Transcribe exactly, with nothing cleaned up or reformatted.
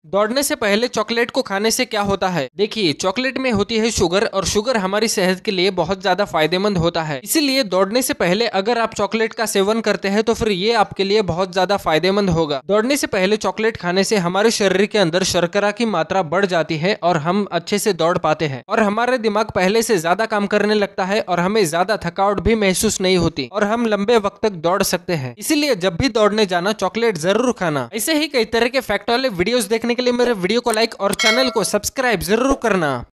दौड़ने से पहले चॉकलेट को खाने से क्या होता है? देखिए, चॉकलेट में होती है शुगर और शुगर हमारी सेहत के लिए बहुत ज्यादा फायदेमंद होता है। इसीलिए दौड़ने से पहले अगर आप चॉकलेट का सेवन करते हैं तो फिर ये आपके लिए बहुत ज्यादा फायदेमंद होगा। दौड़ने से पहले चॉकलेट खाने से हमारे शरीर के अंदर शर्करा की मात्रा बढ़ जाती है और हम अच्छे से दौड़ पाते हैं और हमारे दिमाग पहले से ज्यादा काम करने लगता है और हमें ज्यादा थकावट भी महसूस नहीं होती और हम लंबे वक्त तक दौड़ सकते हैं। इसीलिए जब भी दौड़ने जाना चॉकलेट जरूर खाना। ऐसे ही कई तरह के फैक्ट वाले वीडियोस देखने के लिए मेरे वीडियो को लाइक और चैनल को सब्सक्राइब जरूर करना।